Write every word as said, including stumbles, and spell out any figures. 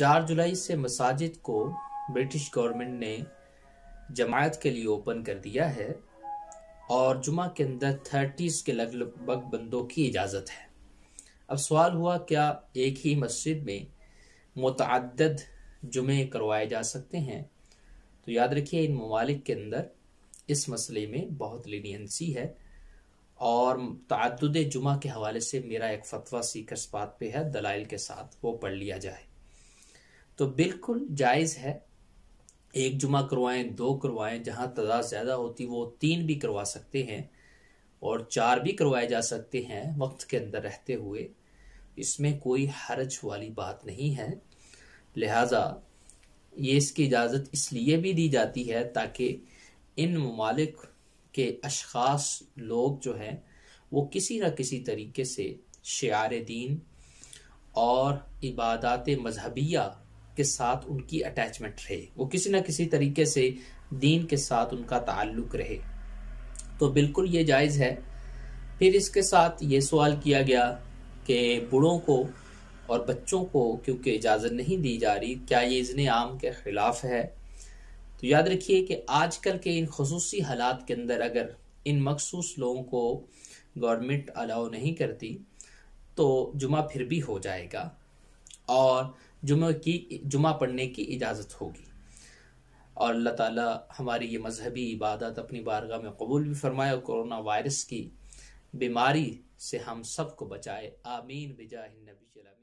चार जुलाई से मसाजिद को ब्रिटिश गवर्नमेंट ने जमात के लिए ओपन कर दिया है और जुमा के अंदर थर्टीज के लगभग बंदों की इजाज़त है। अब सवाल हुआ, क्या एक ही मस्जिद में मुतअद्दिद जुमे करवाए जा सकते हैं? तो याद रखिए, इन ममालिक के अंदर इस मसले में बहुत लीनियंसी है और तअद्दुद जुमा के हवाले से मेरा एक फतवा सीकर इस बात पे है, दलाइल के साथ वो पढ़ लिया जाए तो बिल्कुल जायज़ है। एक जुमा करवाएं, दो करवाएं, जहां तादाद ज़्यादा होती वो तीन भी करवा सकते हैं और चार भी करवाए जा सकते हैं वक्त के अंदर रहते हुए। इसमें कोई हर्ज वाली बात नहीं है। लिहाजा ये इसकी इजाज़त इसलिए भी दी जाती है ताकि इन ममालिक के अशखास लोग जो हैं वो किसी न किसी तरीके से शिआर दीन और इबादत मजहबिया के साथ उनकी अटैचमेंट रहे, वो किसी न किसी तरीके से दीन के साथ उनका ताल्लुक रहे, तो बिल्कुल ये जायज़ है। फिर इसके साथ ये सवाल किया गया कि बूढ़ों को और बच्चों को क्योंकि इजाज़त नहीं दी जा रही, क्या ये इज़्ने आम के ख़िलाफ़ है? तो याद रखिए कि आजकल के इन खुसूसी हालात के अंदर अगर इन मखसूस लोगों को गवर्नमेंट अलाउ नहीं करती तो जुमा फिर भी हो जाएगा और जुमा की जुमा पढ़ने की इजाज़त होगी और अल्लाह ताला हमारी ये मजहबी इबादत अपनी बारगाह में कबूल भी फरमाए और कोरोना वायरस की बीमारी से हम सबको बचाए। आमीन बिजाहिन नबी।